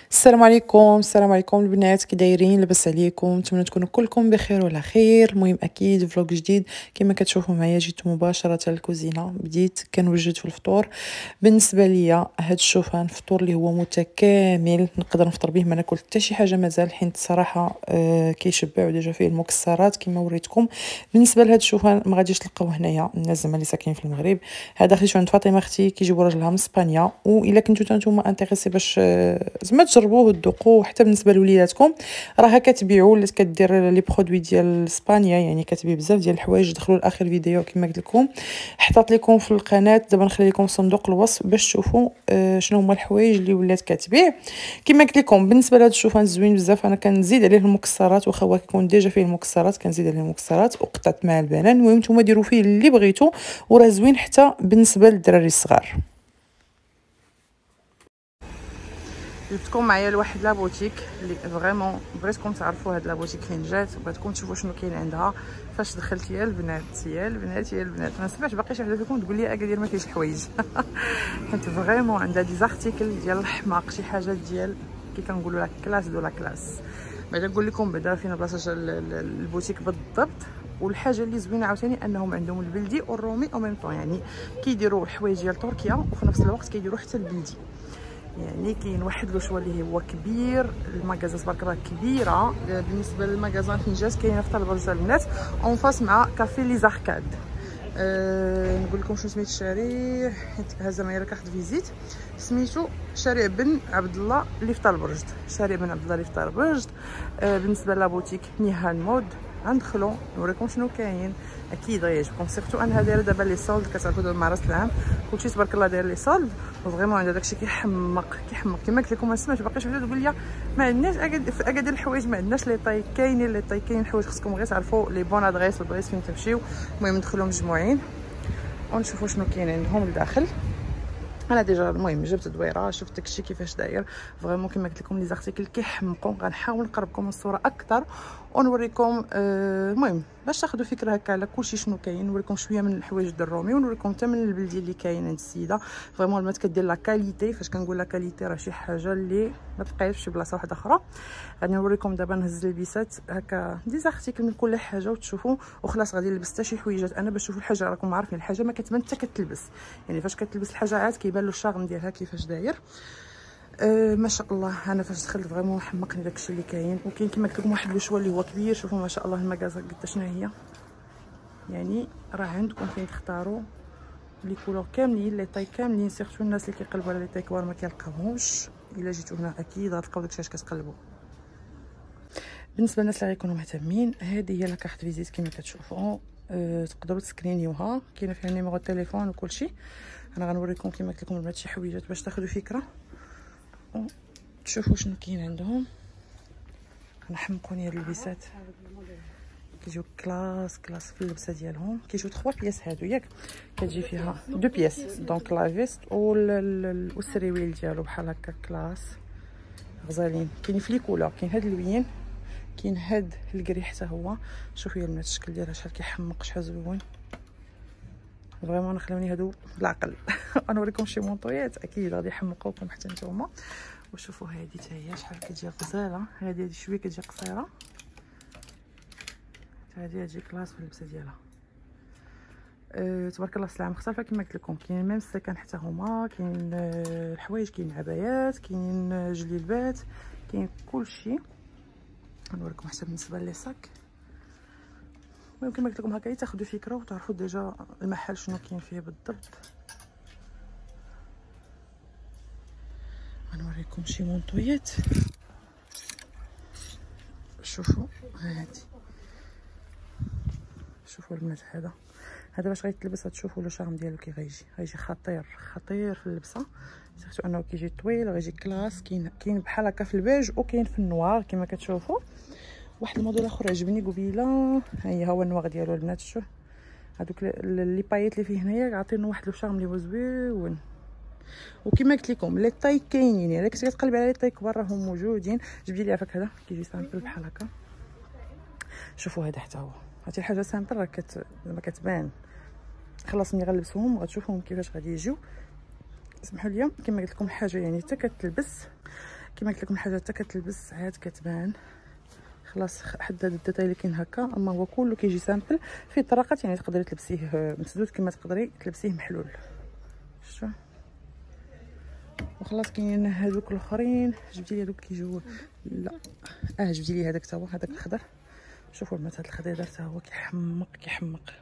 السلام عليكم. السلام عليكم البنات، كي دايرين؟ لاباس عليكم؟ نتمنى تكونوا كلكم بخير وعلى خير. المهم اكيد فلوق جديد كما كتشوفوا معايا، جيت مباشره للكوزينه، بديت كنوجد في الفطور. بالنسبه ليا هاد الشوفان فطور اللي هو متكامل، نقدر نفطر به ما ناكل حتى شي حاجه مازال، حيت الصراحه كيشبع وديجا فيه المكسرات كما وريتكم. بالنسبه لهاد الشوفان ما غاديش تلقاوه هنايا الناس زعما اللي ساكنين في المغرب، هذا خديته عند فاطمه اختي كيجيبوا راجلها من اسبانيا. والا كنتو نتوما انتريسي باش زعما تجربوه وتذوقوه حتى بالنسبه لوليداتكم، راها كتبيعوا ولا كدير لي برودوي ديال اسبانيا، يعني كتبيع بزاف ديال الحوايج. دخلوا لاخر فيديو كما قلت لكم، حطيت لكم في القناه، دابا نخلي لكم صندوق الوصف باش تشوفوا شنو هما الحوايج اللي ولات كتبيع. كما قلت لكم بالنسبه لهذا الشوفان زوين بزاف، انا كنزيد عليه المكسرات، واخا هو كيكون ديجا فيه المكسرات كنزيد عليه المكسرات وقطعت مع البنان. المهم نتوما ديروا فيه اللي بغيتو، وراه زوين حتى بالنسبه للدراري الصغار. جبتكم معايا لواحد لابوتيك اللي فريمون بغيتكم تعرفوا هاد لابوتيك فين جات، بغيتكم تشوفوا شنو كاين عندها. فاش دخلت يا البنات يا البنات يا البنات، ما سمعتش باقي شي وحده فيكم تقول لي اكادير ما كاينش الحوايج. حيت فريمون عندها دي زارتيكل ديال الحماق، شي حاجه ديال كي كنقولوا لها كلاس دو لا كلاس. بعدا نقول لكم بعدا فين بلاصه البوتيك بالضبط. والحاجه اللي زوينه عاوتاني انهم عندهم البلدي والرومي او ميم طون، يعني كيديروا الحوايج ديال تركيا وفي نفس الوقت كيديروا حتى البلدي. يعني كاين واحد لو شوا اللي هو كبير، المغازه تبارك الله كبيره. بالنسبه للمغازان فين كاينه في طلبه البنات اون فاس مع كافي لي زاركاد. نقول لكم شنو سميت الشارع، حيت هذا معايا كارت فيزيت. سميتو شارع بن عبد الله اللي في طالبرجد، شارع بن عبد الله اللي في طالبرجد. بالنسبه لابوتيك نيهان مود، غندخلو نوريكم شنو كاين. اكيد غيعجبكم، سيرتو انها دايره دابا لي سولد، كتعرفوا دابا مع راس العام كلشي تبارك الله داير لي سولد، وفريمون عندها داكشي كيحمق كما قلت لكم. ما سمعتش باقي شي وحده تقول لي ما عندناش في اكادير الحوايج، ما عندناش لي طاي. كاينين لي طاي، كاين الحوايج خصكم غير تعرفوا لي بون ادريس البلايص فين تمشيو. المهم ندخلوا مجموعين ونشوفوا شنو كاين عندهم لداخل. انا ديجا المهم جبت دويره، شفت داكشي كيفاش داير فريمون كما قلت لكم. لي زارتيكل كيحمقوا، غنحاول نقربكم الصوره اكثر ونوريكم. المهم باش تاخذوا فكره هكا على كلشي شنو كاين، نوريكم شويه من الحوايج ديال الرومي ونوريكم حتى من البلدي اللي كاين عند السيده. فريمون البنات كدير لا كاليتي، فاش كنقول لا كاليتي راه شي حاجه اللي ما تلقايش في شي بلاصه واحده اخرى. غادي نوريكم دابا، نهز البيسات هكا دي زارتيكل من كل حاجه وتشوفوا. وخلاص غادي نلبس حتى شي حويجات انا باش تشوفوا الحاجه. راكم عارفين الحاجه ما كتبان حتى كتلبس، يعني فاش كتلبس الحاجه عاد كيبان له الشارم ديالها كيفاش داير. ما شاء الله انا فاش دخلت فريمون حمقني داكشي اللي كاين. وكاين كما قلت لكم واحد الشوا اللي هو كبير، شوفوا ما شاء الله المكازا قد شنو هي. يعني راه عندكم فين تختاروا لي كولور كاملين، لي طاي كاملين. سيرتو الناس اللي كيقلبوا على لي طاي كبار ما كيلقاوهمش، الا جيتو هنا اكيد غتلقاو داكشي اش كتقلبوا. بالنسبه للناس اللي غيكونوا مهتمين، هذه هي لاكارت فيزيت كما كتشوفوا. تقدروا تسكرينيوها، كاينه فيها نيميرو التليفون وكلشي. انا غنوريكم كما قلت لكم البنات شي حويجات باش تاخذوا فكره وتشوفوا شنو كاين عندهم. غنحمقوني هاد اللبسات، كيجيو كلاس في اللبسه ديالهم. كيجيو 3 بياس هادو ياك، كتجي فيها 2 بياس دونك لا فيست والسريويل ديالو بحال هكا كلاس غزالين. كاين في لي كولور، كاين هاد اللوين، كاين هاد الكري حتى هو. شوفوا يا البنات الشكل ديالها شحال كيحمق، شحال زوين فريمون. خلوني هادو بالعقل. غنوريكم شي مونطويات اكيد غادي يحمقوكم حتى نتوما. وشوفوا هادي حتى هي شحال كتجي غزاله. هادي شويه كتجي قصيره، هادي تجي كلاس في اللبسه ديالها. تبارك الله السلعه مختلفه كما قلت لكم. كاين ميم السكن حتى هما، كاين الحوايج، كاين عبايات، كاين جليبات، كاين كلشي. غنوريكم حتى بالنسبه لي صاك. المهم كما قلت لكم هكا تاخذوا فكره وتعرفوا ديجا المحل شنو كاين فيه بالضبط. غنوريكم شي مونطويات. شوفوا هادي، شوفوا البنات هذا باش غيتلبس غتشوفوا لو شارم ديالو كي غيجي خطير في اللبسه. سيرتو انه كيجي طويل غيجي كلاس. كاين بحال هكا في البيج وكاين في النوار كما كتشوفوا. واحد الموديل اخر عجبني قبيله، ها هو النوار ديالو البنات. شوف هذوك لي بايات اللي فيه هنايا عاطينه واحد لو شارم اللي هو زوين. وكما قلت لكم لي طاي كاينين، يعني كنتي كتقلبي على لي طاي كبار راهم موجودين. جبدي لي عافاك هذا كيجي سامبل بحال هكا. شوفوا هذا حتى هو، هاتي الحاجه سامبل راه زعما كتبان. خلاص ملي غنلبسوهم غتشوفوهم كيفاش غادي يجيو. اسمحوا لي كما قلت لكم حاجه يعني حتى كتلبس. كما قلت لكم الحاجه حتى كتلبس عاد كتبان خلاص. حد هذا الديتاي اللي كاين هكا، اما هو كله كيجي سامبل فيه طرقات، يعني تقدري تلبسيه مسدود كما تقدري تلبسيه محلول. شفتوا؟ وخلاص كاينين هذوك الاخرين. جبتي لي هذوك كيجيو، لا جبتي لي هذاك تا هو، هذاك الخضر. شوفوا البنات هذا الخضر تا هو كيحمق.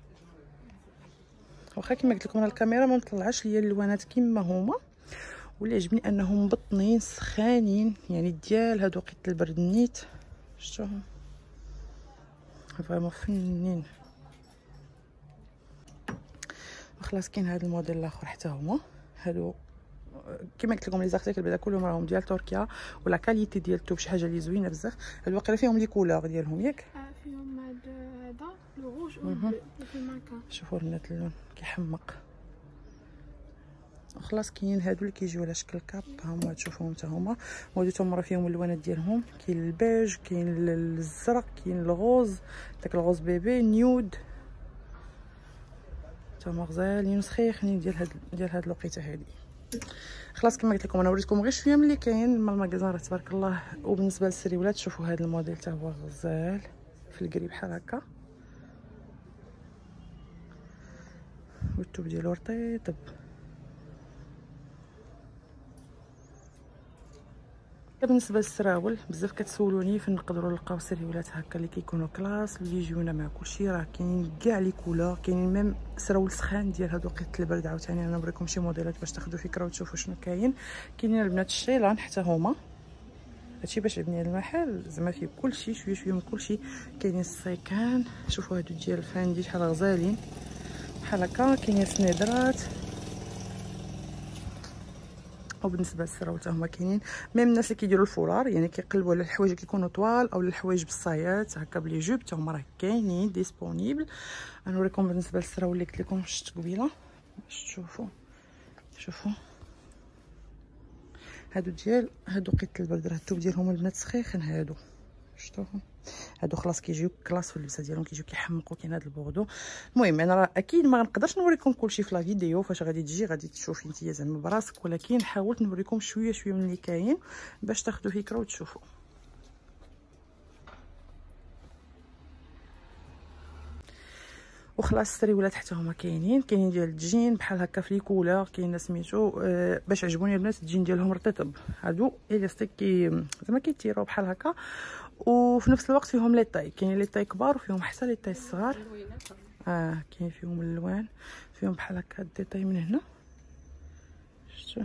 واخا كما قلت لكم انا الكاميرا ما مطلعاش ليا اللوانات كما هما، واللي عجبني انهم مبطنين سخانين، يعني ديال هادو وقيت البرد نيت. شفتوهم فريمون فنين. وخلاص كاين هذا الموديل الاخر حتى هما هادو كما قلت لكم لي زارتيكل بعدا كلهم راهم ديال تركيا، ولا كاليتي ديال الثوب شي حاجه اللي زوينه بزاف. هاد الواقيلا فيهم لي كولور ديالهم ياك، فيهم هذا لو روج والبلو في الماركه. شوفوا البنات اللون كيحمق. وخلاص كاينين هادو اللي كيجيو على شكل كاب، ها هما تشوفوهم حتى هما، وهادو تا هما فيهم اللوانات ديالهم. كاين البيج، كاين الزرق، كاين الغوز، داك الغوز بيبي نيود، تا هما غزالين وسخيخين ديال هاد الوقيته هادي. خلاص كما قلت لكم انا وريتكم غير شويه من اللي كاين من المغازان راه تبارك الله. وبالنسبه للسريولات شوفوا هذا الموديل حتى هو غزال في القريب بحال هكا، والثوب ديالو رطيب. بالنسبه للسراول بزاف كتسولوني فين نقدروا نلقاو سريولات هكا اللي كيكونوا كلاس اللي يجيونا مع كلشي. راه كاينين كاع لي كولور، كاينين ميم سراول سخان ديال هاد وقيت البرد. عاوتاني انا نوريكم شي موديلات باش تاخذوا فكره وتشوفوا شنو كاين. كاينين البنات الشيلان حتى هما، هادشي باش عجبني هاد المحل زعما فيه كلشي شويه من كلشي. كاينين السيكان، شوفوا هادو ديال الفاندي شحال غزالين بحال هكا. كاينين السنيدرات. وبالنسبه للسراول حتى هما كاينين ميم الناس اللي كيديروا الفولار، يعني كيقلبوا على الحوايج اللي كيكونوا طوال او الحوايج بالصايات هكا بلي جوب، حتى هما راه كاينين ديسپونيبل. غنوريكم بالنسبه للسراول اللي قلت لكم شفت قبيله باش تشوفوا. شوفوا هادو ديال هادو قيت البرد، راه الثوب ديالهم البنات سخيخين هادو. شفتوهم هادو خلاص كيجيو كلاس في اللبسه ديالهم، كيجيو كيحمقوا. كاين هاد البوردو. المهم انا راه اكيد ما غنقدرش نوريكم كلشي في لا فيديو، فاش غادي تجي غادي تشوفي نتيا زعما براسك، ولكن حاولت نوريكم شويه من اللي كاين باش تاخذوا فكره وتشوفوا. وخلاص السريولات حتى هما كاينين ديال الجين بحال هكا في لي كولور. كاين سميتو باش عجبوني البنات الجين ديالهم رطيب، هادو اليستيك زعما كيتيروا بحال هكا، وفي نفس الوقت فيهم لي طاي. كاينين لي طاي كبار وفيهم حتى لي طاي الصغار. كاين فيهم الالوان، فيهم بحال هكا الديتاي من هنا. شفتوا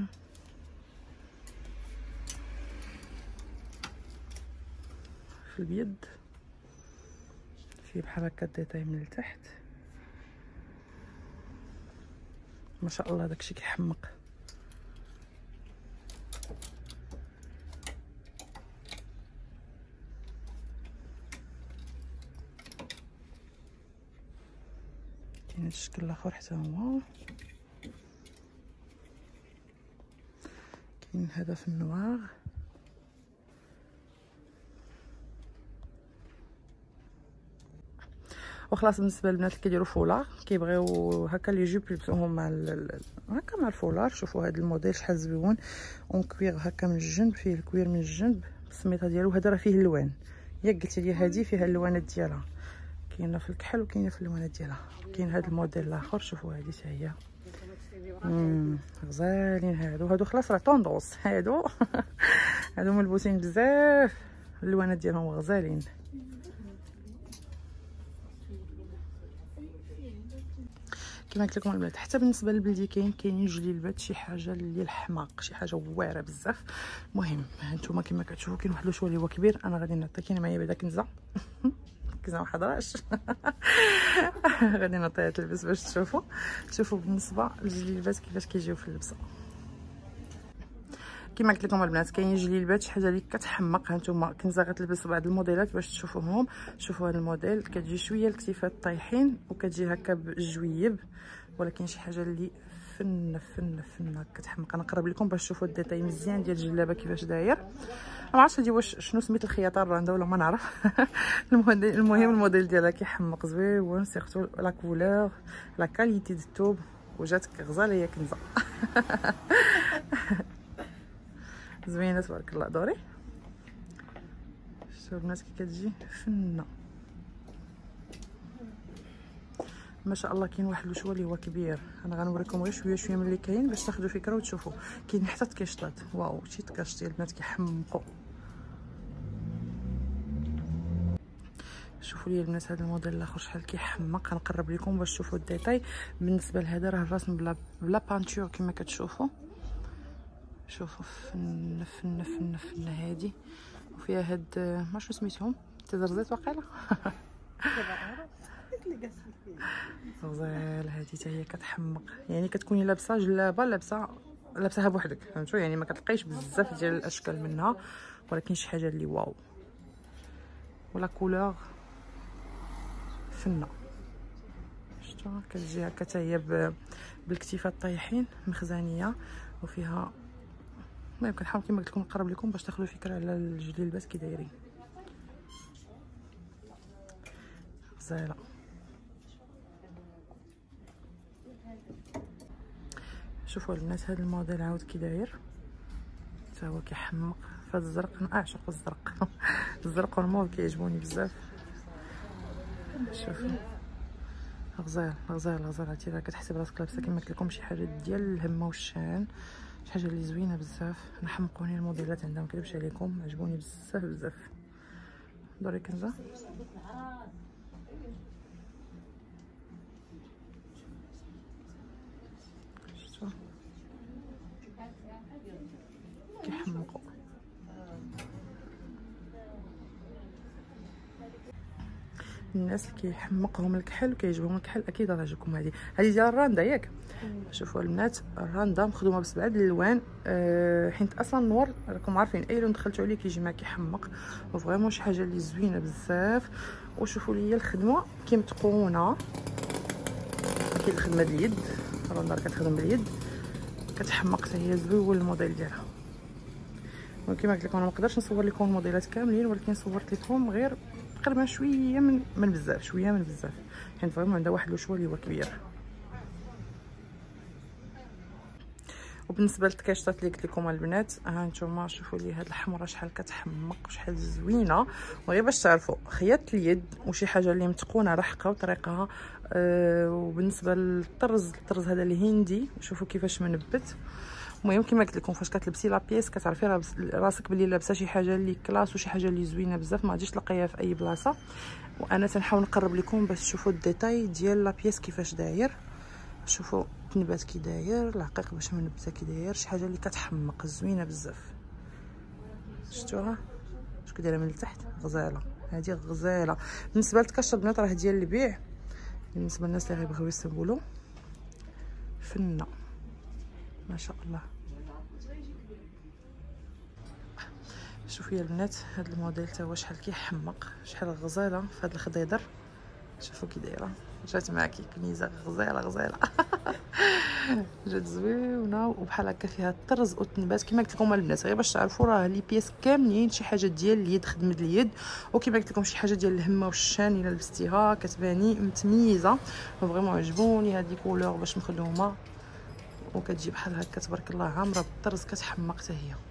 في البيض فيه بحال هكا الديتاي من التحت. ما شاء الله داكشي كيحمق. كاين الشكل الاخر حتى هو، كاين هذا في النوار. وخلاص بالنسبه للبنات اللي كيديروا فولار كيبغيو هكا لي جوب يلبسوهم مع هكا مع الفولار. شوفوا هذا الموديل شحال زوين، اون كوير هكا من الجنب، فيه الكوير من الجنب السميطه ديالو. هذا راه فيه اللوان، ياك قلتي لي هذه فيها اللوانات ديالها، كاينه في الكحل وكاينه في اللوانات ديالها. كاين هذا الموديل الاخر شوفوا هذه حتى هي غزالين. هادو خلاص راه طوندونس. هادو ملبوسين بزاف، اللوانات ديالهم غزالين. كما قلت لكم البنات حتى بالنسبه للبلدي كاينين جليلبات شي حاجه اللي الحماق، شي حاجه واعره بزاف. المهم هانتوما كما كتشوفوا كاين واحد الشوال اللي هو كبير. انا غادي نعطي، كاين معايا بعدا كنزه كنزه ما حضراش غادي نعطيها تلبس باش تشوفوا بالنسبه للجليلبات كيفاش كيجيو في اللبسه. كما قلت لكم البنات كاين جليلبات شي حاجه اللي كتحمق. هانتوما كنزه غتلبس بعض الموديلات باش تشوفوهم. شوفوا هذا الموديل كتجي شويه الكتيفات طايحين وكتجي هكا بالجويب، ولكن شي حاجه اللي فن كتحمق. انا نقرب لكم باش تشوفوا الديتاي مزيان ديال الجلابه كيفاش داير. ما عرفتش هادي واش شنو سميت الخياطه الراندا ولا ما نعرف المهم الموديل ديالها كيحمق زويون، سيرتو لا كولور لا كاليتي دو الثوب، وجاتك غزاله يا كنزه زوينه تبارك الله. دوري شوفوا البنات كي كتجي فنه ما شاء الله. كاين واحد الشوا اللي هو كبير، انا غنوريكم غير شويه شويه من اللي كاين باش تاخذوا فكره وتشوفوا. كاين حتى تكاشطات، واو شي تكاشط البنات كيحمقوا. شوفوا لي البنات هذا الموديل الاخر شحال كيحمق. غنقرب لكم باش تشوفوا الديتاي. بالنسبه لهذا راه الرسم بلا بانتور كما كتشوفوا. شوفوا فن فن فن فن هادي، وفيها هاد ما شنو سميتهم تزرزيت واقيلا غزال. هادي حتى هي كتحمق، يعني كتكوني لابسه جلابه لابساها بوحدك، فهمتوا؟ يعني ما كتلقايش بزاف ديال الاشكال منها، ولكن شي حاجه اللي واو. ولا كولور فنه. شفتوا كتجي هكا حتى هي بالكتيفات طايحين مخزانيه، وفيها المهم كنحاول كما قلت لكم نقرب لكم باش تاخذوا فكره على الجليلبات كي دايرين. غزاله. شوفوا البنات هذا الموديل عاود كي داير حتى هو كيحمق. فهاد الزرق انا اعشق الزرق الزرق والموف كيعجبوني بزاف. شوفوا غزال غزال غزال. عرفتي راه كتحسي براسك لابسه كما قلت لكم شي حاجه ديال الهمه والشان، شي حاجه اللي زوينه بزاف. انا حمقوني الموديلات عندهم، مكذبش عليكم عجبوني بزاف بزاف. دوري كنزه شفتوا كيحمقوا. الناس اللي كيحمقهم الكحل وكيعجبهم الكحل اكيد غتعجبكم. هذه ديال الراندا ياك. شوفوا البنات الراندا مخدومه بسبعه الالوان، حيت اصلا النور راكم عارفين اي لون دخلتوا عليه كيجي معاه كيحمق، وفريمون شي حاجه اللي زوينه بزاف. وشوفوا لي الخدمه كي متقونه. كاين الخدمه ديال اليد، الراندا كتخدم باليد كتحمق حتى هي زوين الموديل ديالها. وكما قلت لكم انا ما نقدرش نصور لكم الموديلات كاملين، ولكن صورت لكم غير تقريبا شويه من بزاف، شويه من بزاف، حيت فريمون عندها واحد الشوا اللي هو كبير. وبالنسبه للتكاشطات اللي قلت لكم البنات، ها نتوما شوفوا لي هاد الحمراء شحال كتحمق وشحال زوينه. وغير باش تعرفوا خياط اليد وشي حاجه اللي متقونه رحقه وطريقها. وبالنسبه للطرز هذا الهندي، شوفوا كيفاش منبت. المهم كما قلت لكم فاش كتلبسي لا بيس كتعرفي راسك بلي لابسه شي حاجه اللي كلاس وشي حاجه اللي زوينه بزاف، ما غاديش تلقايها في اي بلاصه. وانا تنحاول نقرب لكم باش تشوفوا الديتاي ديال لا بيس كيفاش داير. شوفوا التنبات كي داير، العقيق باش منبته كي داير، شي حاجه اللي كتحمق زوينه بزاف. شفتوها شكون دايره من التحت؟ غزاله. هذه غزاله. بالنسبه للتكاشط البنات راه ديال البيع، بالنسبه للناس اللي غيبغيو يستنبولوا فنه ما شاء الله. شوفوا يا البنات هذا الموديل تا هو شحال كيحمق، شحال غزاله في هذا الخضيضر. شوفوا كي دايره، جات معاكي كنيزه غزاله جات زوينه وبحال هكا فيها الطرز والتنبات. كما قلت لكم البنات غير باش تعرفوا راه لي بيس كاملين شي حاجه ديال اليد، خدمه اليد. وكما قلت لكم شي حاجه ديال الهمه والشان، الا لبستيها كتباني متميزه. فريمون عجبوني هاد لي كولور باش مخدومه، وكتجي بحال هكا تبارك الله عامره بالطرز كتحمق حتى هي.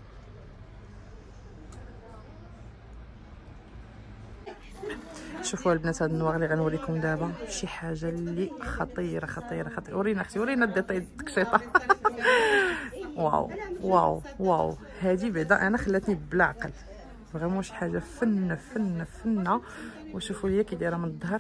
شوفوا البنات هاد النواغ اللي غنوريكم دابا شي حاجه اللي خطيره خطيره خطيره. ورينا اختي ورينا الديتاي التكشيطه واو واو واو. هذه بعدا انا خلاتني بلا عقل، فريمون شي حاجه فنه فنه فنه. وشوفوا ليا كي دايره من الظهر،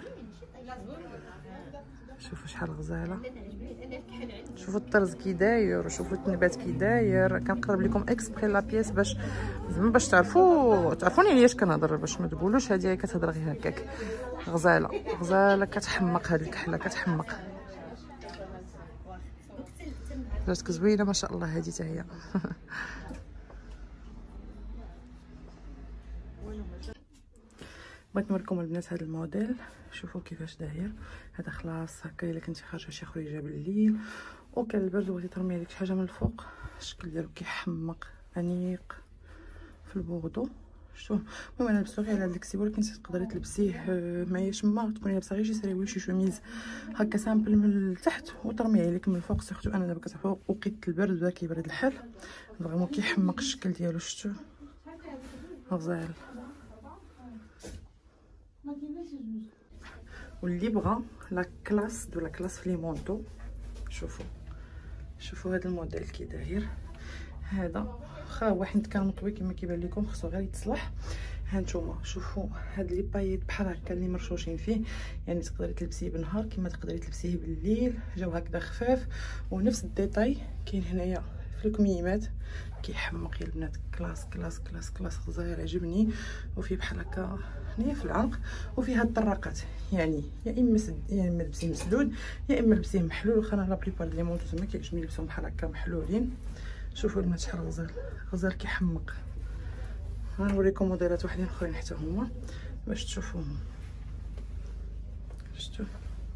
شوفوا شحال غزاله. شوفوا الطرز كي داير، وشوفوا التنبات كي داير. كنقرب لكم اكسبري لا بيس باش زعما باش تعرفوني علاش كنهضر، باش ما تقولوش هذه كتهضر غير هكاك. غزاله كتحمق هذه الكحله كتحمق. جاتك زوينه ما شاء الله هذه حتى هي. بغيت نوريكم البنات هذا الموديل. شوفوا كيفاش داير. هذا خلاص هكا الا كنتي خارجه شي خريجه بالليل وكان البرد بغيتي ترمي عليك شي حاجه من الفوق، الشكل ديالو كيحمق انيق في البوردو. شتو. المهم انا لبستو غير على هاد الكسي، ولكن تقدري تلبسيه معايا شما، تكوني لابسه غير شي سراويل شي شوميز هكا سامبل من التحت وترميه عليك من الفوق. سيرتو انا دابا كتعرفوا وقيت البرد ولا كيبرد الحال فريمون كيحمق الشكل ديالو. شتو غزال. واللي بغى لا كلاس دو لا كلاس في لي مونطو، شوفوا هذا الموديل كي داير. هذا خا هو حيت كان مطوي كما كيبان لكم، خصو غير يتصلح. ها نتوما شوفوا هاد لي بايط بحال هكا اللي مرشوشين فيه، يعني تقدري تلبسيه بالنهار كما تقدري تلبسيه بالليل، جاو هكذا خفاف. ونفس الديتاي كاين هنايا في الكميمات، كيحمق يا البنات. كلاس كلاس كلاس كلاس غزال، عجبني. وفيه بحال هكا هنايا في العنق، وفيه هاد الطراقات، يعني يا اما يا اما لبسيه مسدود يا اما لبسيه محلول. واخا انا لا بليبار ديال لي مونطو تما كيعجبني نلبسهم بحال هكا محلولين. شوفوا البنات شحال غزال، غزال كيحمق. غنوريكم موديلات وحدين اخرين حتى هما باش تشوفوهم. شفتوا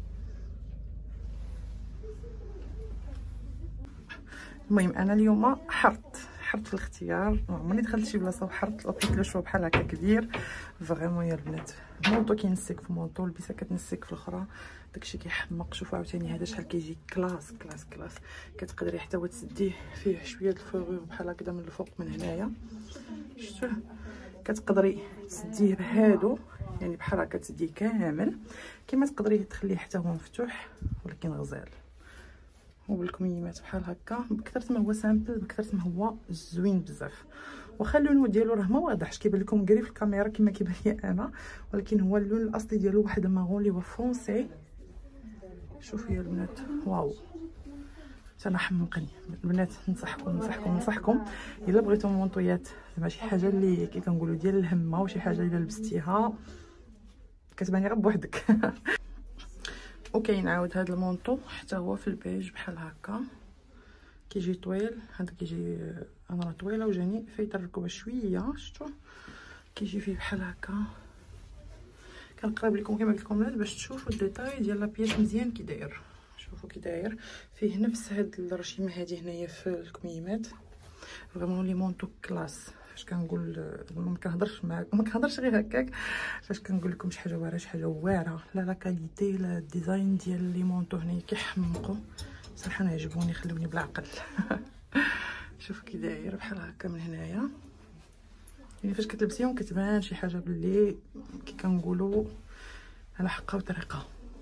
المهم انا اليوم حرت في الاختيار، عمرني دخلت شي بلاصه وحرت لقيت له شويه بحال هكا كبير فريمون يا البنات. مونطو كينسك في مونطو، البسه كتنسك في الاخرى، داكشي كيحمق. شوفوا عاوتاني هذا شحال كيجي كلاس كلاس كلاس. كتقدري حتى تسديه فيه شويه الفوغور بحال هكذا من الفوق من هنايا. شفتوه كتقدري تسديه بهادو، يعني بحال هكا تسديه كامل، كما تقدري تخليه حتى هو مفتوح ولكن غزال. وبالكميمات بحال هكا، بكثرت ما هو سامبل بكثرت ما هو زوين بزاف. واخا اللون ديالو راه ما واضحش كيبان لكم كري في الكاميرا كما كيبان لي انا، ولكن هو اللون الاصلي ديالو واحد الماغون اللي هو فونسي. شوفوا يا البنات، واو انا حمقني البنات. ننصحكم الا بغيتو مونطويات زعما شي حاجه اللي كي كنقولوا ديال الهمه، وشي حاجه الا لبستيها كتباني غير بوحدك. وكاين عاود هذا المونطو حتى هو في البيج بحال هكا، كيجي طويل. هذا كيجي انا راه طويله وجاني فايته الركبه شويه. شفتوا كيجي فيه بحال هكا. كنقرب لكم كما قلت لكم البنات باش تشوفوا الديتاي ديال لابياس مزيان كي داير. شوفوا كي داير، فيه نفس هاد الرشيمه هذه هنايا في الكميمات. فريمون لي مونطو كلاس. فاش كنقول ما كنهضرش معاكم، ما كنهضرش غير هكاك، فاش كنقول لكم شي حاجه واعره شي حاجه واعره. لا كاليتي لا الديزاين ديال لي مونطو هنايا كيحمقوا صراحه، انا عجبوني خلوني بالعقل. شوف كي داير بحال هكا من هنايا، يعني فاش كتلبسيهم كتبان شي حاجه باللي كي كنقولوا على حقها وطريقه.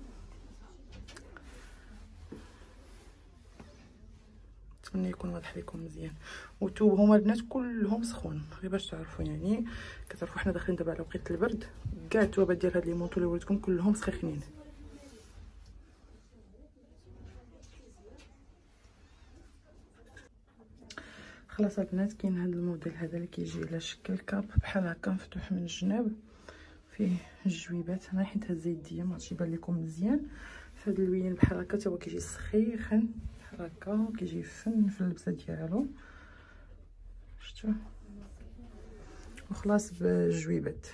نتمنى يكون واضح لكم مزيان. وتوب هما البنات كلهم سخون، غير باش تعرفوا، يعني كتعرفوا حنا داخلين دابا على وقت البرد، كاع التوابات ديال هاد لي مونطو اللي وريتكم كلهم سخيخنين. خلاص البنات كاين هذا الموديل هذا اللي كيجي على شكل كاب بحال هكا مفتوح من الجناب، فيه الجويبات هنا حيت هاد الزيديه ما عرفتش يبان لكم مزيان. فهاد اللوين بحال هكا تا هو كيجي سخيخن بحال هكا، كيجي فن في اللبسه ديالو. شفتوا وخلاص بالجويبات.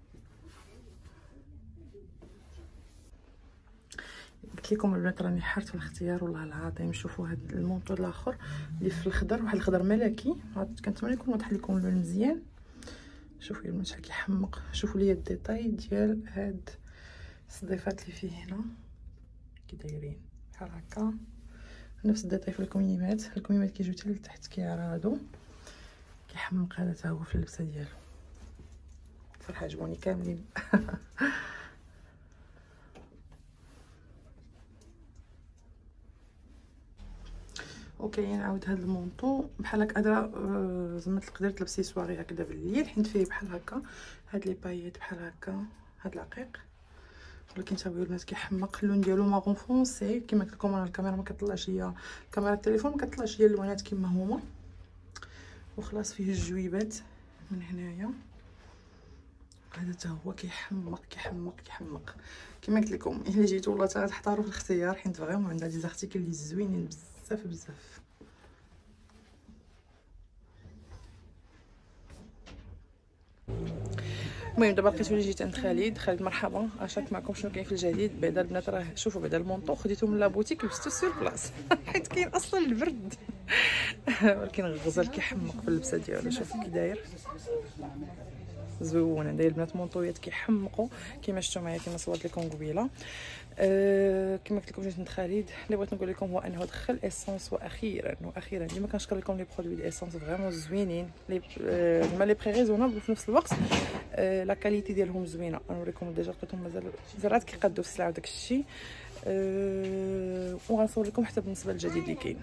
قلت لكم البنات راني حارت في الاختيار والله العظيم. شوفوا هذا المونطو الاخر اللي في الخضر، واحد الخضر ملكي، كنتمنى يكون واضح لكم اللون مزيان. شوفوا البنات شحال كيحمق. شوفوا لي الديتاي ديال هاد الصديفات اللي فيه هنا كي دايرين بحال هكا، نفس الديتاي في الكميمات. الكميمات كيجيو حتى لتحت كيعراضوا، كيحمق هذا حتى هو في اللبسه ديالو. صراحه عجبوني كاملين. وكاين عاود هذا المونطو بحال هكا، هذا زعما تقدري تلبسيه سواغي هكذا بالليل، حيت فيه بحال هكا هاد لي بايات بحال هكا، هاد العقيق، ولكن تا هو البنات كيحمق. اللون ديالو ماغون فونسي كما قلت لكم. انا الكاميرا ما كطلعش ليا، كاميرا التليفون ما كطلعش ليا اللوانات كما هما. وخلاص فيه الجويبات من هنايا. هذا تا هو كيحمق كما قلت لكم. الا جيتو والله تحتاروا في الاختيار، حيت فريمون عندها دي زارتيكل اللي زوينين بزاف. المهم دابا لقيتو لي جيت عند خالد مرحبا، اشارك معكم شنو كاين في الجديد. بعدا البنات راه شوفوا بعدا المونطو خديته من لا بوتيك لبستو سور بلاص. حيت كاين اصلا البرد. ولكن الغزال كيحمق في اللبسه ديالو. شوف كي داير زوينه. داير البنات مونطويات كيحمقوا كيما شفتوا معايا كيما صورت لكم قبيله. كما قلت لكم جات عند خالد. اللي بغيت نقول لكم هو انه دخل اسونس واخيرا ديما كنشكر لكم لي برودوي ديال اسونس فريمون زوينين. لي لي بري ريزونابل في نفس الوقت لا كاليتي ديالهم زوينه. نوريكم ديجا لقيتهم مازال زرعات كيقادوا في السلعه وداك الشيء. وغنصور لكم حتى بالنسبه للجديد اللي كاين.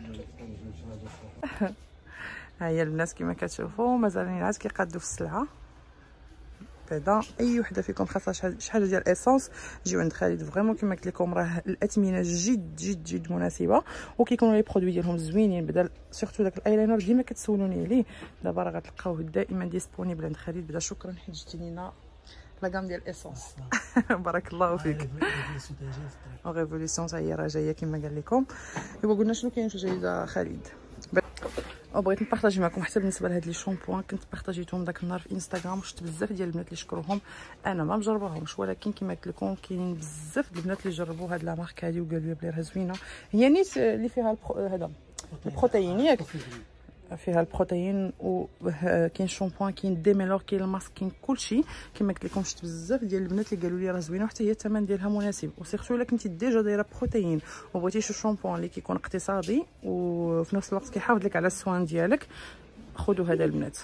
ها هي البنات كما كتشوفوا مازالين عاد كيقادوا في السلعه. بعدا اي وحده فيكم خاصها شي حاجه ديال اسونس جيو عند خالد. فريمون كما قلت لكم راه الاثمنه جد جد جد مناسبه وكيكونوا لي برودوي ديالهم زوينين. بدل سورتو داك الايلاينر ديما كتسولوني عليه دابا راه غتلقاوه دائما ديسپونيبل عند خالد. بدا شكرا حيت جبتي لينا لا غام ديال اسونس. بارك الله فيك. ريفوليسيون حتى هي راه جايه كما قال لكم. ايوا قلنا شنو كاين في جايزه خالد. بغيت نبارطاجي معكم حتى بالنسبه لهاد لي شامبوان. كنت بارطاجيتهم داك النهار في انستغرام وشفت بزاف ديال البنات اللي شكروهم. انا ما مجربوهمش ولكن كما قلت لكم كاينين بزاف ديال البنات اللي جربوا هاد لا مارك هادي وقالوا لي بلي راه زوينه. هي نيت اللي فيها هذا البروتين ياك فيها البروتين. وكاين شامبوان كاين ديميلور كاين الماسك كاين كلشي. كما قلت لكم شفت بزاف ديال البنات اللي قالوا لي راه زوينه وحتى هي الثمن ديالها مناسب. وسيرتو الا كنتي ديجا دايره بروتين وبغيتي شي شامبوان اللي كيكون اقتصادي وفي نفس الوقت كيحافظ لك على السوان ديالك خذوا هذا البنات.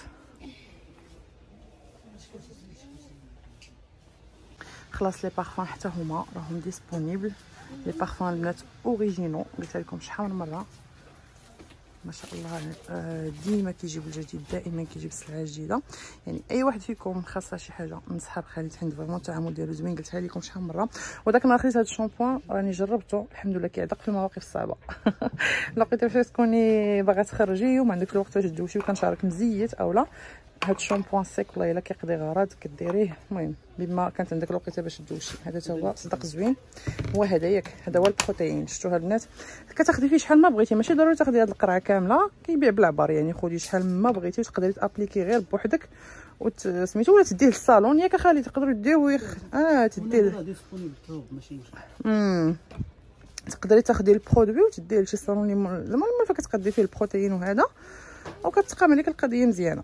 خلاص لي بارفان حتى هما راهم ديسپونيبل. لي بارفان البنات اوريجينو قلت لكم شحال من مره ما شاء الله. ديما كيجيب الجديد دائما كيجيب السلعه جديده. يعني اي واحد فيكم خاصه شي حاجه من صحاب خالد حيت فريمون التعامل ديالو زوين. قلتها لكم شحال من مره. وداك النهار خديت هذا الشامبوان راني جربته الحمد لله كيعتق في المواقف الصعبه. لقيتو فاش تكوني باغا تخرجي وما عندك الوقت باش تدوشي وكنشعرك مزيت اولا هاد الشامبوان سيك والله الا كيقضي غرض كديريه. المهم بما كانت عندك الوقت باش تدوشي هذا تا هو صدق زوين. هو هذا ياك هذا هو البروتين. شفتوها البنات كتاخدي فيه شحال ما بغيتي ماشي ضروري تاخدي هاد القرعه كامله. كيبيع بالعبار يعني خدي شحال ما بغيتي وتقدري تابليكي غير بوحدك وتسميتو ولا تديه للصالون ياك خالي تقدروا ديوه تديه تقدري تاخدي البرودوي وتديه لشي صالون زعما فين كتقدي فيه البروتين وهذا وكتقام عليك القضيه مزيانه.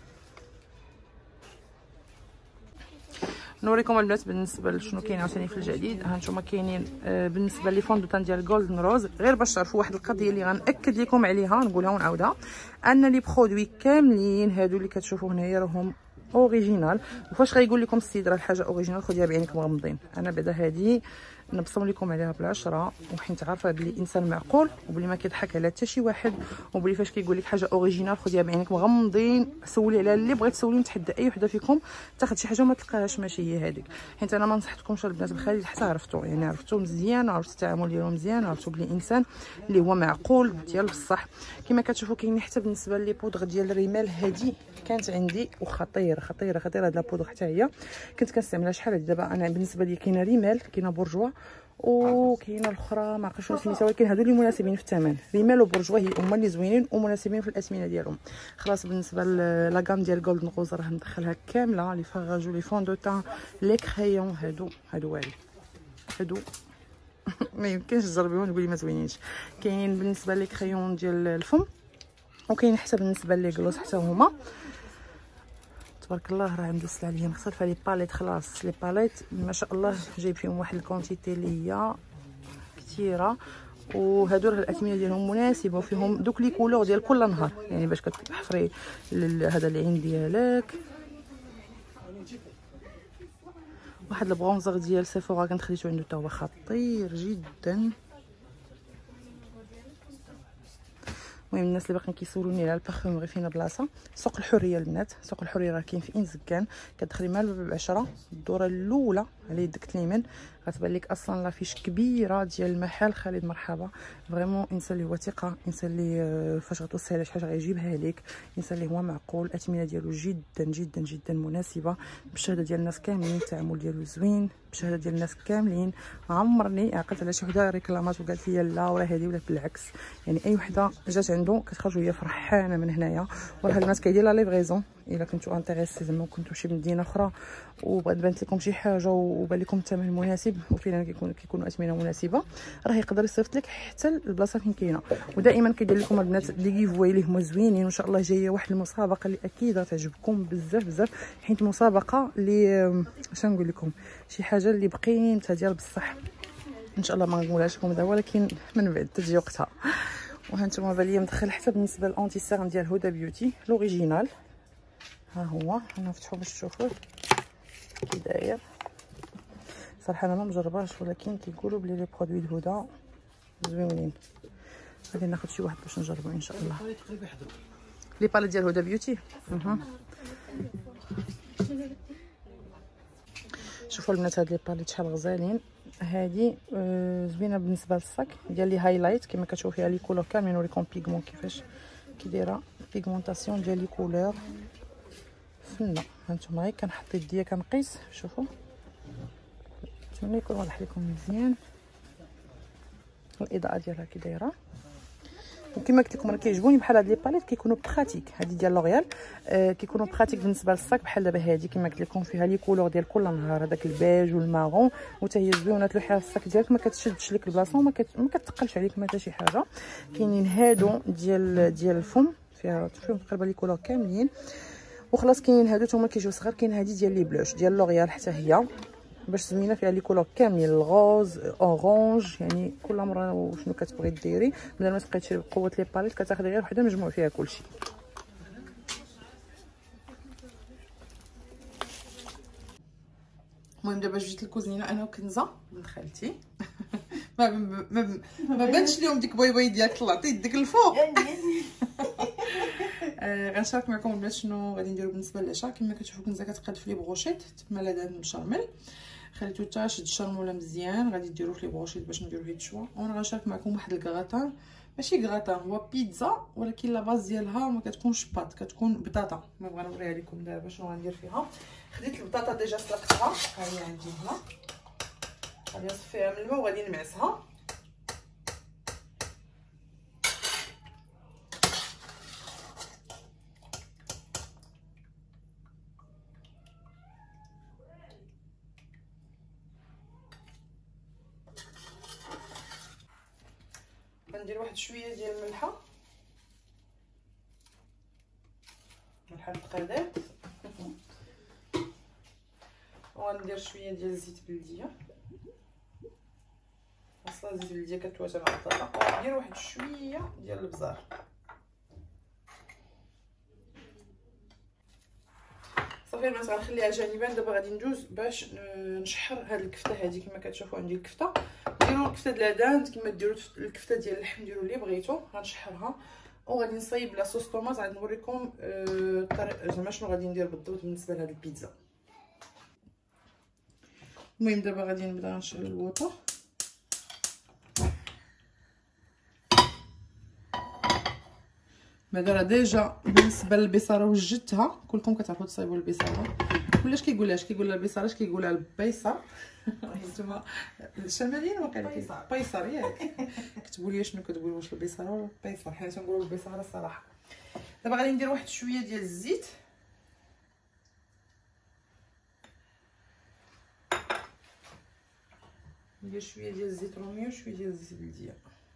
نوريكم البنات بالنسبه لشنو كاين عاوتاني في الجديد. ها نتوما كاينين بالنسبه لي فوندوتان ديال جولدن روز. غير باش تعرفوا واحد القضيه اللي غنأكد لكم عليها نقولها ونعاودها ان لي برودوي كاملين هادو اللي كتشوفوا هنايا راهم اوريجينال. وفاش غايقول لكم السيد راه الحاجه اوريجينال خديها بعينك مغمضين. انا بعدا هادي نبصم لكم عليها بالعشره وحيت عارفه بلي انسان معقول وبلي ما كيضحك على حتى شي واحد وبلي فاش كيقول لك حاجه اوريجينال خديها بعينك مغمضين. سولي على اللي بغيت تسولي نتحدى اي وحده فيكم تاخذ شي حاجه وما تلقاهاش ماشي هي هذيك. حيت انا ما نصحتكمش البنات بخالد حتى عرفتو يعني عرفتو مزيان عرفتو التعامل ديالو مزيان عرفتو بلي انسان اللي هو معقول ديال بصح. كما كتشوفوا كاين حتى بالنسبه لي بودغ ديال الرمال هذه كانت عندي وخطيره خطيره خطيره. هاد البودغ حتى هي كنت كنستعملها شحال هادي. دابا انا بالنسبه لي كاينه رمال كاينه بورجوا وكاينه الاخرى ما عرفتش شنو سميتها ولكن هادو اللي مناسبين في الثمن. رمال وبورجوا هما اللي زوينين ومناسبين في الاثمنه ديالهم. خلاص بالنسبه لاكام ديال جولدن روز راه ندخلها كامله لي فراجو لي فوندوتان لي كريون هادو والي هادو ما يمكنش تجربيهم تقولي ما زوينينش. كاين بالنسبه لي كريون ديال الفم وكاين حتى بالنسبه لي كلوز حتى هما تبارك الله راه عنده السلعه اللي هي مختلفه. لي باليت خلاص لي باليت ما شاء الله جايب فيهم واحد الكونتيتي اللي هي كثيره. وهادو راه الاثمنه ديالهم مناسبه وفيهم دوك لي كولور ديال كل نهار يعني باش كتحفري هذا العين ديالك. واحد البرونزر ديال سيفورا كنت خديتو عنده حتى هو خطير جدا. المهم الناس اللي باقيين كيسولوني على البارفومري فينا بلاصه سوق الحريه البنات. سوق الحريه راه كاين في انزكان. كتدخلي مع الباب 10 الدوره الاولى على يدك اليمين غتبان لك اصلا لافيش كبيره ديال المحل خالد مرحبا. فريمون انسان اللي هو ثقه انسان اللي فاش غتوصي على شي حاجه غيجيبها لك. انسان اللي هو معقول الاثمنه ديالو جدا جدا جدا مناسبه بالشهاده ديال الناس كاملين. التعامل ديالو زوين بالشهاده ديال الناس كاملين. عمرني عقلت على شي وحده ريكلامات وقالت لي لا وراه هذه ولا بالعكس. يعني اي وحده جات عنده كتخرج وهي فرحانه من هنايا. وراه البنات كيدير لا ليفريزون الا كنتو انتريسي زعما كنتو شي مدينه اخرى وبغات بانت لكم شي حاجه وبان لكم الثمن مناسب وفعلا كيكونوا اثمنه مناسبه، راه يقدر يصيفط لك حتى البلاصه فين كاينه. ودائما كيدير لكم البنات لي كيفوي اللي هما زوينين وان شاء الله. جايه واحد المسابقه اللي اكيد غتعجبكم بزاف بزاف، حيت مسابقه اللي اش نقول لكم شي حاجه اللي بقيمتها ديال بصح ان شاء الله ما نقولهاش لكم دابا، ولكن من بعد تجي وقتها. وها نتوما بان ليا مدخل حتى بالنسبه للانتي سيرم ديال هدى بيوتي لوريجينال. ها هو انا نفتحو باش تشوفوه كي داير. صراحه انا ما مجرباش ولكن كيقولوا بلي لي برودوي هدى زوينين. غادي ناخذ شي واحد باش نجربو ان شاء الله. لي باليت ديال هدى بيوتي شوفوا البنات هاد لي باليت شحال غزالين. هادي زوينه بالنسبه للصاك ديال لي هايلايت كما كتشوفوا فيها لي كولور كاملين. نوريكم بيغمون كيفاش كي دايره بيغمونطاسيون ديال لي كولور فنه. هانتوما غير كنحط يديا كنقيس شوفوا نتمنى يكون واضح لكم مزيان الاضاءه ديالها كي دايره. وكما قلت لكم راه كيعجبوني بحال هاد لي باليت كيكونوا براتيك. هادي ديال لوريال كيكونوا براتيك بالنسبه للصاك بحال دابا هادي كما قلت لكم فيها لي كولور ديال كل نهار هذاك البيج والمارون وتا هي زوينه تلوحيها في الصاك ديالك ما كتشدش لك البلاصه وما كتثقلش عليك ما حتى شي حاجه. كاينين هادو ديال الفم فيهم تقريبا لي كولور كاملين وخلاص. كاينين هادو هما كيجيو صغار. كاين هادي ديال لي بلوش ديال لوريال حتى هي باش زوينه فيها لي كولور كاملين الغوز اورانج يعني كل مره وشنو كتبغي ديري بدل ما تبقاي تشري بقوه لي باليت كتاخدي غير وحده مجموع فيها كلشي. المهم دابا جيت للكوزينه انا وكنزه بنت خالتي ما بانش ليهم ديك باي باي ديالك طلعتي يديك الفوق. غنشارك معكم البنات شنو غادي نديرو بالنسبه للعشاء. كما كتشوفوا كنزه كتقاد في لي بروشيت تما لادان مشرمل خليتو حتى شد الشرموله مزيان. غادي ديرو في لي بروشيت باش نديرو فيه الشوا. وانا غنشارك معكم واحد الكغاتان ماشي كغاتان هو بيتزا ولكن لا باز ديالها ما كتكونش بات كتكون بطاطا. ما بغا نوريها لكم دابا شنو غندير فيها. خديت البطاطا ديجا سلقتها ها هي عندي هنا. غادي نصفيها من الماء وغادي نمعسها. غندير واحد شويه ديال الملحه القادات وغندير شويه ديال الزيت بلديه. اصلا الزيت بلديه كتواتر مع البطاطا. وغندير واحد شويه ديال البزار. صافي البنات غنخليها جانبا. دابا غادي ندوز باش نشحر هاد الكفته هادي. كما كتشوفوا عندي الكفته ديروا الكفته ديال العدان كما ديروا الكفته ديال اللحم ديروا اللي بغيتو. غنشحرها وغادي نصايب لا صوص طوماط. غادي نوريكم الطريقه زعما شنو غادي ندير بالضبط بالنسبه لهاد البيتزا. المهم دابا غادي نبدا نشعل الوطه. بعدا راه ديجا بالنسبه للبصاره وجدتها. كلكم كتعرفوا تصايبوا البصاره ولاش كيقولهاش كيقولها البصاره اش كيقولها البيصر. نتوما الشماليين واقيلا بيصر ياك كتبوا لي شنو كتقولوا واش البصاره ولا البيصر. حنا تنقولوا البصاره الصراحه. دابا غادي ندير واحد شويه ديال الزيت. ندير شويه ديال الزيت رومي وشويه ديال الزيت بلديه.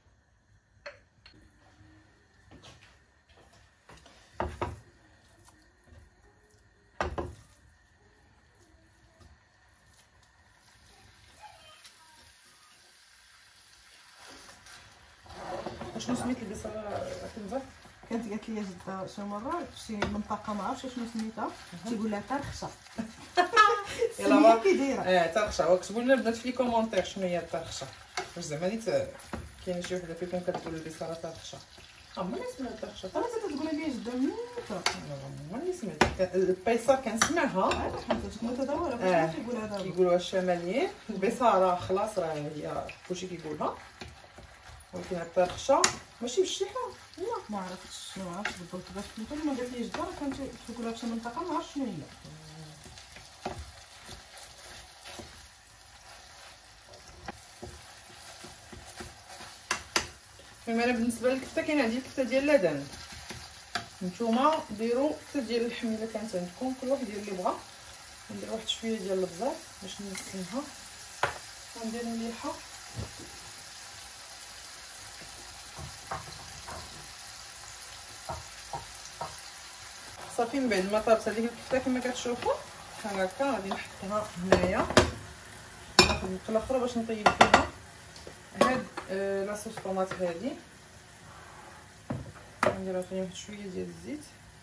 شنو سميت البصله كنزه؟ كانت قالت لي جده شي مره في شي منطقه ما عرفتش شنو سميتها تيقول لها ترخشه. يلا كي دايره ترخشه. وكتبوا لنا البنات في لي كومونتير شنو هي الترخشه. واش زعما نيت كاينه شي وحده فيكم كتقول البصله ترخشه. ما سمعت الترخشه. انا كنت تقول لي جده ميته. ما سمعت البيصر كنسمعها كيقولوها الشماليين. البصاره خلاص راه هي كلشي كيقولها ولكن الترخشه ماشي بالشيحه. لا ما عرفتش بالضبط باش كنت ما قالت لي جده راه كانت تقولها في شي منطقه ما عرفتش شنو هي. المهم انا بالنسبه للكفته كاين عندي الكفته ديال لادان نتوما ديروا حتى ديال اللحم الا كانت عندكم، كل واحد يدير اللي بغا. ندير واحد شويه ديال البزار باش نسخنها، وندير مليحه. صافي من بعد ما طابت هذيك الكفته كما كتشوفوا بحال هكا، غادي نحطها هنايا. ناخذ المقله اخرى باش نطيب فيها هاد لاصوص طوماط هادي. نديرها فيها واحد شويه ديال الزيت.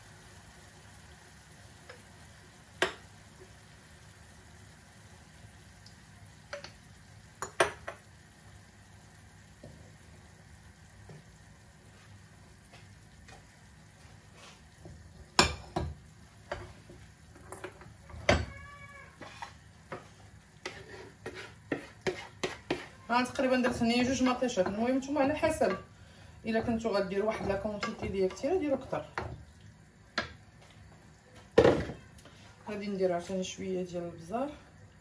تقريبا درت هنايا 2 مطيشات. المهم نتوما على حسب، الا كنتو غديروا واحد لا كونتيتي ديال كثيره ديروا كثر. غادي ندير عاوتاني شويه ديال البزار،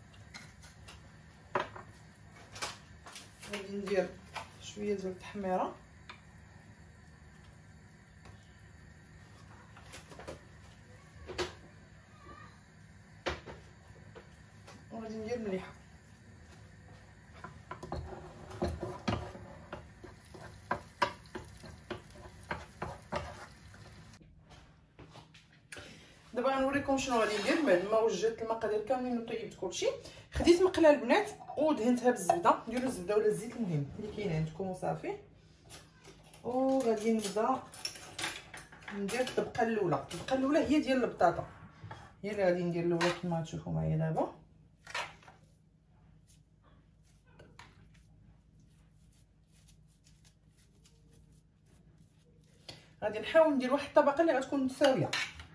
غادي ندير شويه ديال التحميره، وغادي ندير مليحه. دابا غنوريكم شنو غادي ندير بعد ما وجدت المقادير كاملين وطيبت كلشي. خديت مقله البنات ودهنتها بالزبده، ديروا الزبده ولا الزيت المهم اللي كاين عندكم وصافي. وغادي نبدا ندير الطبقه الاولى. الطبقه الاولى هي ديال البطاطا، هي اللي غادي ندير الاولى كما تشوفوا معايا دابا. غادي نحاول ندير واحد الطبقه اللي غتكون متساويه.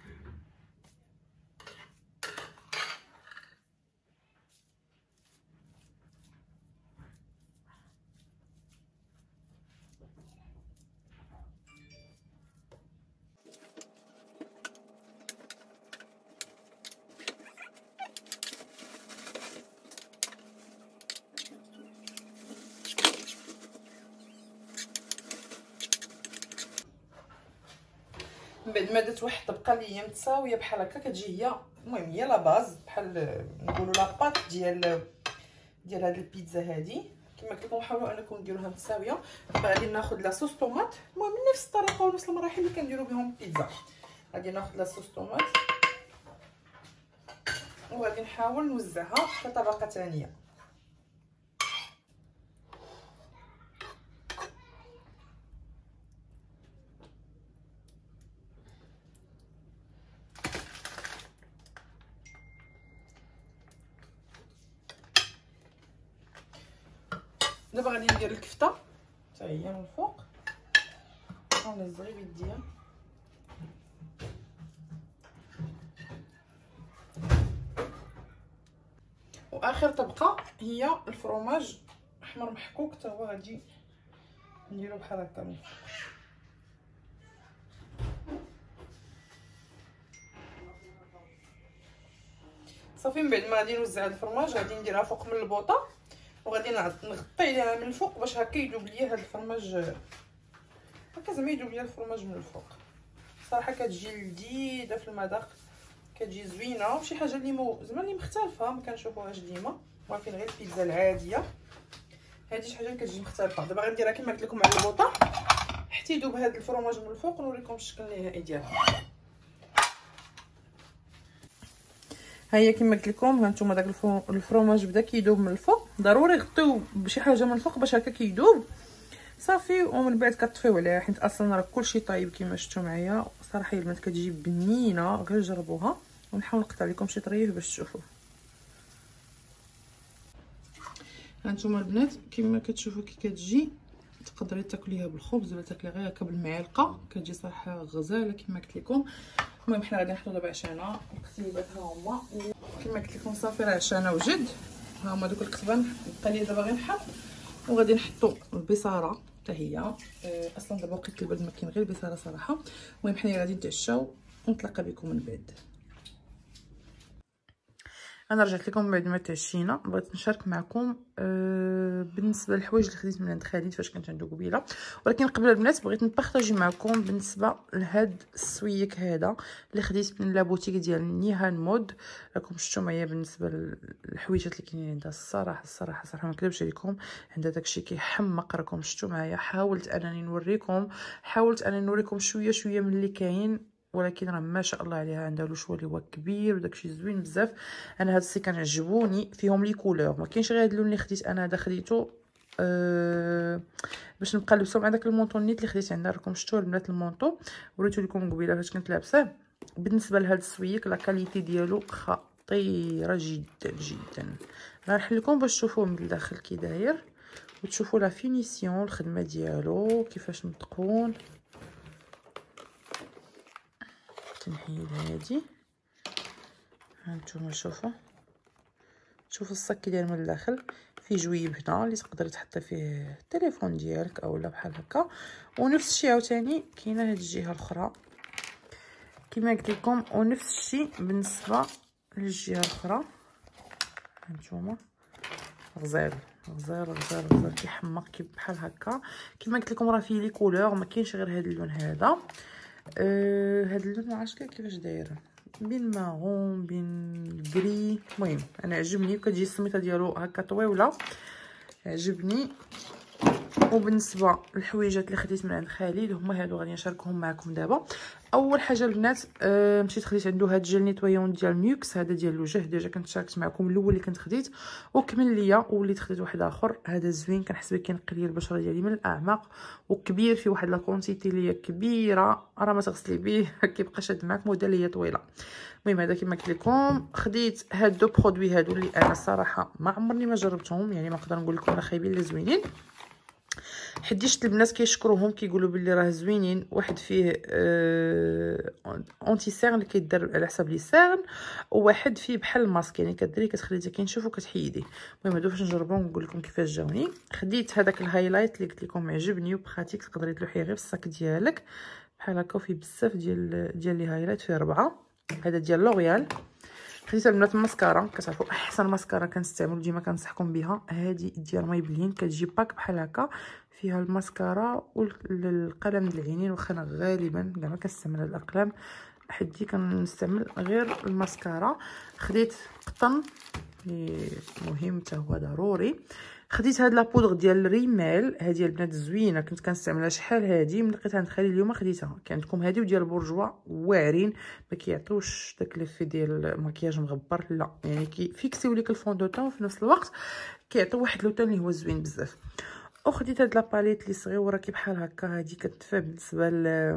من بعد ما درت واحد الطبقه اللي هي متساويه بحال هكا كتجي هي، المهم هي لا باز بحال نقولوا لا بات ديال هاد البيتزا هادي. كما قلت لكم حاولوا انكم ديروها متساويه. دابا غادي ناخذ لاصوص طوماط، المهم نفس الطريقه ونفس المراحل اللي كنديروا بهم البيتزا. غادي ناخذ لاصوص طوماط وغادي نحاول نوزعها كطبقه ثانيه. دابا غادي ندير الكفته حتى هي من الفوق، ونزغي بيديا. واخر طبقه هي الفرomاج احمر محكوك، حتى هو غادي نديرو بحال هكا من الفوق. صافي من بعد ما غادي نوزع الفرماج غادي نديرها فوق من البوطه، وغادي نغطي عليها من الفوق باش هكا يذوب ليا هذا الفرماج، هكا زعما يذوب ليا الفرماج من الفوق. صراحه كتجي لذيذه في المذاق، كتجي زوينه وشي حاجه اللي زعما اللي مختلفه ما كنشوفوهاش ديما، ولكن غير البيتزا العاديه هذه شي حاجه كتجي مختلفه. دابا غنديرها كما قلت لكم على البوطه حتى يذوب هذا الفرماج من الفوق، ونوريكم الشكل النهائي ديالها. ها هي كما قلت لكم، ها نتوما داك الفرماج بدا كيذوب من الفوق. ضروري غطيو بشي حاجه من الفوق باش هكا كيذوب صافي، ومن بعد كطفيو عليها حيت اصلا راه كلشي طايب كما شفتوا معايا. صراحه البنات كتجي بنينه، غير جربوها. ونحاول نقطع لكم شي طريف باش تشوفوا. ها نتوما البنات كما كتشوفوا كي كتجي، تقدري تاكليها بالخبز ولا تاكلي غير هكا بالمعلقه، كتجي صراحه غزاله كما قلت لكم. المهم حنا غادي نحطو دابا عشانه القتيبات ها هما كما قلت لكم. صافي راه عشانه وجد، ها هما دوك القتبان. بقى لي دابا غير نحط، وغادي نحطو البصاره حتى هي. اصلا دابا وقيت البرد ما كاين غير البصاره صراحه. المهم حنا غادي نتعشاو ونتلاقى بكم من بعد. انا رجعت لكم بعد ما تعشينا، بغيت نشارك معكم بالنسبه للحوايج اللي خديت من عند خالد فاش كنت عنده قبيله. ولكن قبل البنات بغيت نبارطاجي معكم بالنسبه لهاد السويك هذا اللي خديت من لا بوتيك ديال نيهان مود. راكم شفتوا معايا بالنسبه للحويجات اللي كاينين عندها الصراحه ما نكذبش عليكم، عندها داكشي كيحمق. راكم شفتوا معايا، حاولت انني نوريكم شويه من اللي كاين، ولكن راه ما شاء الله عليها عندها لو شوا اللي هو كبير وداكشي زوين بزاف. انا هاد السي كنعجبوني فيهم لي كولور، ما كاينش غير هاد اللون اللي خديت انا هذا خديته باش نبقى لبسو مع داك المونطو نيت اللي خديت عندها. راكم شفتوا البنات المونطو وريتو لكم قبيله فاش كنت لابساه. بالنسبه لهاد السويك لا كاليتي ديالو خطيره جدا. غنحل لكم باش تشوفوه من الداخل كي داير وتشوفوا لا فينيسيون الخدمه ديالو كيفاش متقون. تنحيد هادي، هانتوما شوفوا الصك كي داير من الداخل. فيه جويب هنا اللي تقدري تحطي فيه التليفون ديالك اولا بحال هكا. ونفس الشيء عاوتاني كاينه هاد الجهه الاخرى كما قلت لكم، ونفس الشيء بالنسبه للجهه الاخرى. هانتوما غزال كيحمق كي بحال هكا. كما قلت لكم راه فيه لي كولور، ما كاينش غير هاد اللون هذا. هاد اللون معرفتش كيفاش داير، بين مارون بين كري. المهم انا عجبني وكتجي السميطه ديالو هكا طويوله، عجبني. وبالنسبه للحويجات اللي خديت من عند خالد هما هادو غادي نشاركهم معكم دابا. اول حاجه البنات مشيت خديت عنده هاد الجل نيتويون ديال نيوكس، هذا ديال الوجه ديجا كنت شاركت معكم الاول اللي كنت خديت وكمل ليا، وليت خديت واحد اخر. هذا زوين كنحس به كينقي لي البشره ديالي من الاعماق، وكبير فيه واحد لا كونتيتي اللي هي كبيره، راه ما تغسلي به كيبقى شاد معاك مده اللي هي طويله. المهم هذا كما قلت لكم خديت هاد دو برودوي هادو اللي انا الصراحه ما عمرني ما جربتهم، يعني ما نقدر نقول لكم راه خايبين اللي زوينين. حديت البنات كيشكروهم كيقولوا بلي راه زوينين. واحد فيه اونتي سيرن اللي كيدار على حساب لي سيرن، وواحد فيه بحال الماسك يعني كديري كتخلي حتى كينشف وكتحيدي. المهم هادو فاش نجربهم نقول لكم كيفاش جاوني. خديت هذاك الهايلايت اللي قلت لكم عجبني وبخاتيك، تقدري تلوحيه غير في الصاك ديالك بحال هكا، وفيه بزاف ديال لي هايلايت، فيه 4. هذا ديال لوريال. خديت البنات الماسكارا، كتعرفوا احسن ماسكارا كنستعمل ديما كنصحكم بها هذه ديال مايبلين، كتجي باك بحال هكا فيها الماسكارا والقلم د العينين. واخا انا غالبا كاع ما كنستعمل هاد الاقلام حدي كنستعمل غير الماسكارا. خديت قطن اللي مهم حتى هو ضروري. خديت هاد لابودغ ديال ريمال، هذه البنات زوينه كنت كنستعملها شحال هادي، من لقيتها عند خالي اليوم خديتها. كان عندكم هادي وديال بورجوا واعرين، ما كيعطيوش داك ليفي ديال المكياج مغبر، لا يعني كيفيكسيو ليك الفون دو طون وفي نفس الوقت كيعطيو واحد لوتون اللي هو زوين بزاف. وخديت هاد لاباليت اللي صغيره كي بحال هكا، هادي كتدفع بالنسبه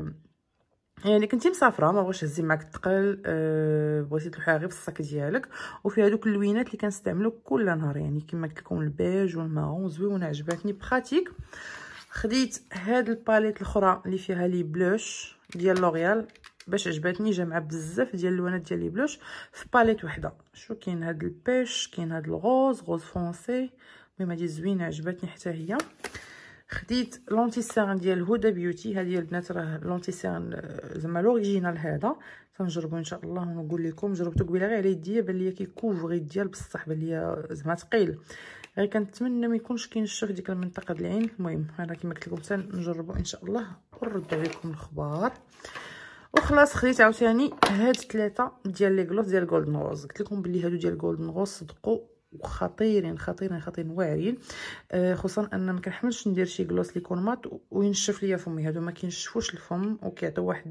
يعني كنتي مسافره ما بغيتش تهزي معاك الثقل، بغيتي تلوحيها غير في الصاك ديالك. وفي هذوك اللوينات اللي كنستعملو كل نهار، يعني كما قلت لكم البيج والمارون زوينه عجباتني براتيك. خديت هاد الباليت الاخرى اللي فيها لي بلوش ديال لوريال باش عجباتني، جامعه بزاف ديال اللوانات ديال لي بلوش في باليت وحده. شو كاين هاد البيش، كاين هاد الغوز فرونسي. المهم هادي زوينه عجباتني حتى هي. خديت لونتي سيرن ديال هدى بيوتي، هذه البنات راه لونتي سيرن زعما لوريجينال هذا، تنجربو ان شاء الله ونقول لكم. جربته قبيله غير على يديا، بان ليا كيكوفري ديال بصح، بان ليا زعما ثقيل، غير كنتمنى ما يكونش كينشف ديك المنطقه ديال العين. المهم هذا كما قلت لكم نجربو ان شاء الله ونرد عليكم الخبار. وخلاص خديت عاوتاني هاد 3 ديال لي غلوس ديال جولدن روز. قلت لكم بلي هادو ديال جولدن روز صدقوا وخطيرين واعرين، خصوصا ان ما كنحملش ندير شي غلوس اللي يكون مات وينشف ليا فمي. هادو ما كينشفوش الفم وكيعطيو واحد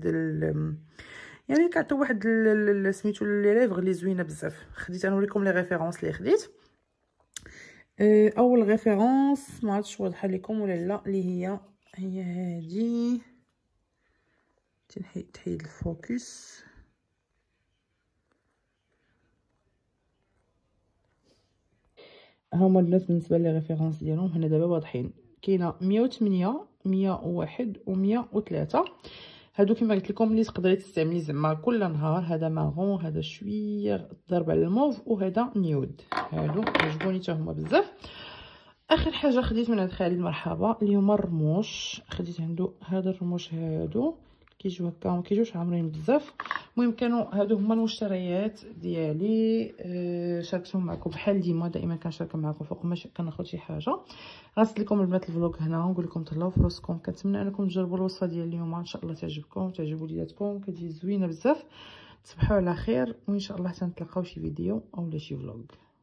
يعني كيعطيو واحد سميتو لي ليفغ اللي زوينه بزاف. خديت انا نوريكم لي ريفيرونس اللي خديت. اول ريفيرونس ما عرفتش واضحه لكم ولا لا، اللي هي هادي، تحيد الفوكس. هما البنات بالنسبه لي ريفيرونس ديالهم هنا دابا واضحين. كاينه 108 101 و103. هادو كما قلت لكم اللي تقدري تستعملي زعما كل نهار. هذا مارون، هذا شويه ضرب على الموف، وهذا نيود. هادو عجبوني حتى هما بزاف. اخر حاجه خديت من عند خالد مرحبا اللي هما الرموش. خديت عنده هذا الرموش هادو كيجيو هكا ما كيجيوش عامرين بزاف. المهم كانوا هادو هما المشتريات ديالي، شاركتهم معكم بحال ديما، دائما كنشارك معكم فوق ما كناخذ شي حاجه. غنسد لكم البنات الفلوق هنا ونقول لكم تهلاو في راسكم. كنتمنى انكم تجربوا الوصفه ديال اليوم، ان شاء الله تعجبكم تعجب وليداتكم، كتجي زوينه بزاف. تصبحوا على خير، وان شاء الله تنتلاقاو شي فيديو اولا شي فلوق.